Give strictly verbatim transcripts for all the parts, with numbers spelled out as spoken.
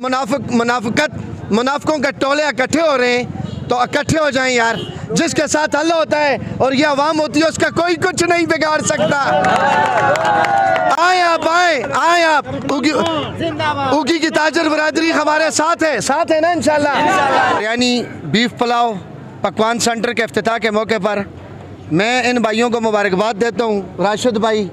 मुनाफिक मुनाफिकत मुनाफिकों के टोले इकट्ठे हो रहे हैं तो इकट्ठे हो जाएं यार। जिसके साथ अल्लाह होता है और ये आवाम होती है उसका कोई कुछ नहीं बिगाड़ सकता। आए आप आए आए आप उगी उगी की ताजर बरादरी हमारे साथ है साथ है ना इंशाल्लाह। यानी बीफ पुलाव पकवान सेंटर के इफ्तिताह के मौके पर मैं इन भाइयों को मुबारकबाद देता हूँ। राशिद भाई,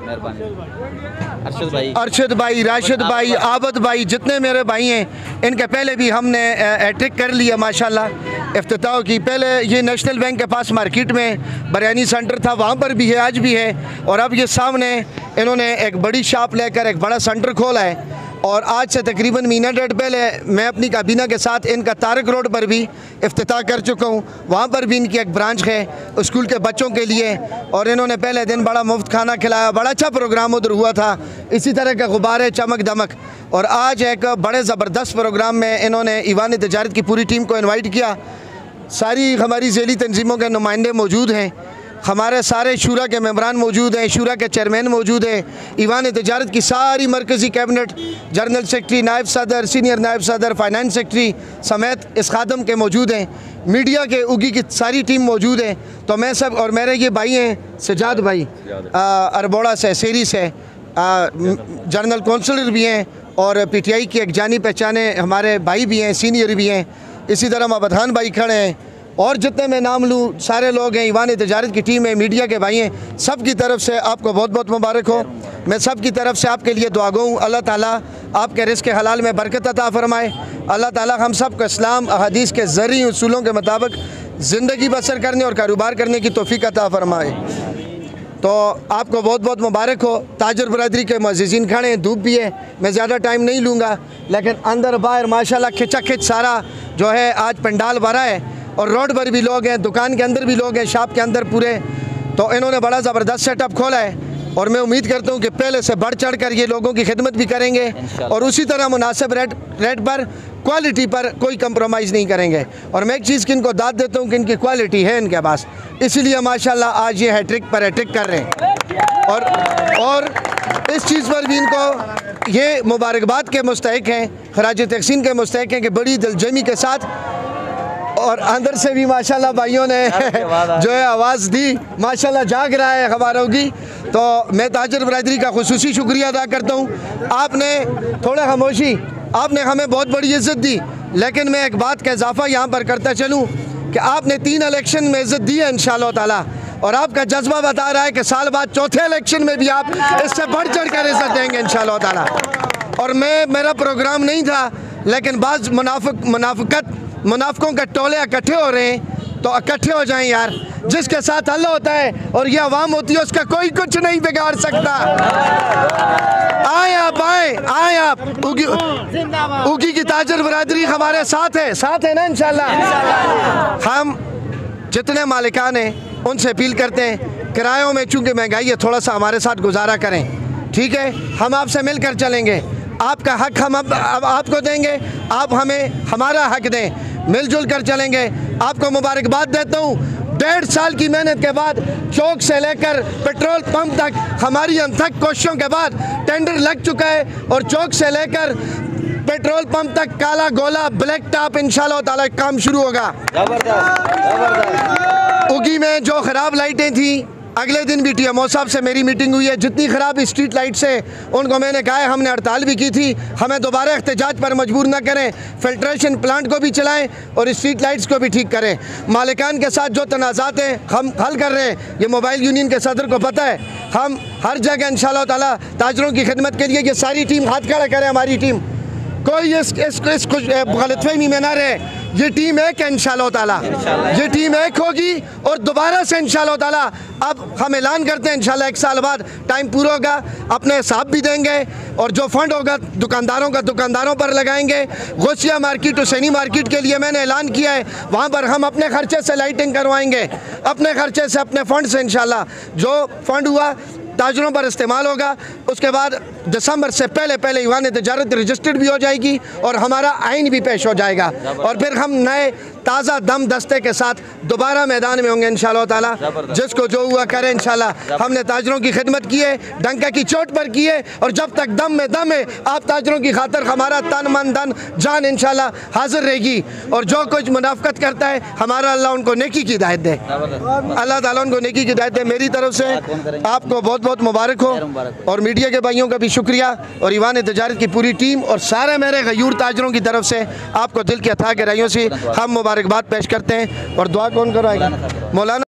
अरशद भाई अरशद भाई राशिद भाई, आबद भाई, जितने मेरे भाई हैं इनके पहले भी हमने हैट्रिक कर लिया माशाल्लाह इफ्तिताह की। पहले ये नेशनल बैंक के पास मार्केट में बिरयानी सेंटर था, वहाँ पर भी है, आज भी है। और अब ये सामने इन्होंने एक बड़ी शॉप लेकर एक बड़ा सेंटर खोला है। और आज से तकरीबन महीना डेढ़ पहले मैं अपनी काबीना के साथ इनका तारक रोड पर भी इफ्तिताह कर चुका हूँ। वहाँ पर भी इनकी एक ब्रांच है स्कूल के बच्चों के लिए। और इन्होंने पहले दिन बड़ा मुफ्त खाना खिलाया, बड़ा अच्छा प्रोग्राम उधर हुआ था, इसी तरह का गुब्बारे चमक दमक। और आज एक बड़े ज़बरदस्त प्रोग्राम में इन्होंने ईवान तिजारत की पूरी टीम को इन्वाइट किया। सारी हमारी ज़ेली तंजीमों के नुमाइंदे मौजूद हैं, हमारे सारे शूरा के मेंबरान मौजूद हैं, शूरा के चेयरमैन मौजूद हैं, ईवान तिजारत की सारी मरकज़ी कैबिनेट, जनरल सेक्रेटरी, नायब सदर, सीनियर नायब सदर, फाइनेंस सेक्रेटरी समेत इस खादम के मौजूद हैं, मीडिया के उगी की सारी टीम मौजूद है। तो मैं सब और मेरे ये भाई हैं सजाद भाई अरबोड़ा से, सेरी से, जनरल कौंसलर भी हैं और पी टी आई की एक जानी पहचाने हमारे भाई भी हैं, सीनियर भी हैं। इसी तरह मबधान भाई खड़े हैं और जितने मैं नाम लूँ सारे लोग हैं। ईवान तिजारत की टीम है, मीडिया के भाई हैं, सब की तरफ से आपको बहुत बहुत मुबारक हो। मैं सब की तरफ से आपके लिए दुआ गो हूँ, अल्लाह ताला आपके रिज़्क़ हलाल में बरकत अता फरमाए। अल्लाह ताला हम सब को इस्लाम अहादीस के ज़रिए उसूलों के मुताबिक ज़िंदगी बसर करने और कारोबार करने की तौफ़ीक अता फरमाए। तो आपको बहुत बहुत मुबारक हो। ताजर बरादरी के मुअज़्ज़िज़ीन खड़े हैं, धूप भी है, मैं ज़्यादा टाइम नहीं लूँगा, लेकिन अंदर बाहर माशाल्लाह खिंचा खिंच सारा जो है आज पंडाल भरा है। और रोड पर भी लोग हैं, दुकान के अंदर भी लोग हैं, शॉप के अंदर पूरे। तो इन्होंने बड़ा ज़बरदस्त सेटअप खोला है और मैं उम्मीद करता हूँ कि पहले से बढ़ चढ़ कर ये लोगों की खिदमत भी करेंगे और उसी तरह मुनासिब रेट रेट पर, क्वालिटी पर कोई कंप्रोमाइज़ नहीं करेंगे। और मैं एक चीज़ की इनको दाद देता हूँ कि इनकी क्वालिटी है इनके पास, इसीलिए माशाल्लाह आज ये हैट्रिक पर हैट्रिक कर रहे हैं। और और इस चीज़ पर भी इनको ये मुबारकबाद के मुस्तहिक हैं, खराज तहसीन के मुस्तहिक हैं कि बड़ी दिलजमी के साथ और अंदर से भी माशाल्लाह भाइयों ने जो है आवाज़ दी, माशाल्लाह जाग रहा है खबरों की। तो मैं ताजर बरादरी का खुसूसी शुक्रिया अदा करता हूँ। आपने थोड़ा खामोशी, आपने हमें बहुत बड़ी इज़्ज़त दी, लेकिन मैं एक बात का इजाफा यहाँ पर करता चलूँ कि आपने तीन इलेक्शन में इज़्ज़त दी है इंशाअल्लाह ताला, और आपका जज्बा बता रहा है कि साल बाद चौथे इलेक्शन में भी आप इससे बढ़ चढ़ कर इज़्ज़त देंगे इंशाअल्लाह ताला। और मैं मेरा प्रोग्राम नहीं था, लेकिन बाज़ मुनाफिक मुनाफिकत मुनाफिकों के टोले इकट्ठे हो रहे हैं तो इकट्ठे हो जाएं यार। जिसके साथ अल्लाह होता है और ये आवाम होती है उसका कोई कुछ नहीं बिगाड़ सकता। आए आप आए आए आप उगी उगी की ताजर बरादरी हमारे साथ है साथ है ना इंशाल्लाह। हम जितने मालिकान हैं उनसे अपील करते हैं, किरायों में चूँकि महंगाई है थोड़ा सा हमारे साथ गुजारा करें, ठीक है? हम आपसे मिलकर चलेंगे, आपका हक हम अब, अब आपको देंगे, आप हमें हमारा हक दें, मिलजुल कर चलेंगे। आपको मुबारकबाद देता हूँ। डेढ़ साल की मेहनत के बाद चौक से लेकर पेट्रोल पंप तक हमारी अनथक कोशिशों के बाद टेंडर लग चुका है और चौक से लेकर पेट्रोल पंप तक काला गोला ब्लैक टॉप इंशाल्लाह ताला काम शुरू होगा। उगी में जो ख़राब लाइटें थी, अगले दिन भी टी एम ओ साहब से मेरी मीटिंग हुई है, जितनी ख़राब स्ट्रीट लाइट से उनको मैंने कहा है, हमने हड़ताल भी की थी, हमें दोबारा एहतजाज पर मजबूर न करें, फिल्ट्रेशन प्लांट को भी चलाएं और स्ट्रीट लाइट्स को भी ठीक करें। मालिकान के साथ जो तनाज़ात हैं हम हल कर रहे हैं, ये मोबाइल यूनियन के सदर को पता है। हम हर जगह इंशाअल्लाह ताला ताजरों की खिदमत के लिए ये सारी टीम हाथ खड़ा करे, हमारी टीम कोई इस इस, इस कुछ गलतफहमी में ना रहे। ये टीम एक है इंशाअल्लाह ताला, ये टीम एक होगी और दोबारा से इंशाअल्लाह ताला अब हम ऐलान करते हैं इंशाअल्लाह एक साल बाद टाइम पूरा होगा, अपने हिसाब भी देंगे और जो फंड होगा दुकानदारों का दुकानदारों पर लगाएंगे। गोसिया मार्केट हुसैनी मार्केट के लिए मैंने ऐलान किया है, वहाँ पर हम अपने खर्चे से लाइटिंग करवाएंगे, अपने खर्चे से अपने फ़ंड से इंशाअल्लाह जो फ़ंड हुआ ताजरों पर इस्तेमाल होगा। उसके बाद दिसंबर से पहले पहले ईवान तिजारत रजिस्टर्ड भी हो जाएगी और हमारा आइन भी पेश हो जाएगा और फिर हम नए ताज़ा दम दस्ते के साथ दोबारा मैदान में होंगे इंशाल्लाह ताला। जिसको जो हुआ करे इंशाल्लाह। हमने ताजरों की खिदमत की है, डंका की चोट पर की है, और जब तक दम में दम है आप ताजरों की खातर हमारा तन मन धन जान इंशाल्लाह हाजिर रहेगी। और जो कुछ मुनाफकत करता है हमारा अल्लाह उनको नेकी की हिदायत दे, अल्लाह ताला उनको नेकी की हिदायत दे। मेरी तरफ से आपको बहुत बहुत मुबारक हो, और मीडिया के भाइयों का भी शुक्रिया, और ईवान तजारत की पूरी टीम और सारे मेरे गयूर ताजरों की तरफ से आपको दिल के अथा गहराइयों से हम मुबारकबाद पेश करते हैं। और दुआ कौन कराएगा? मौलाना।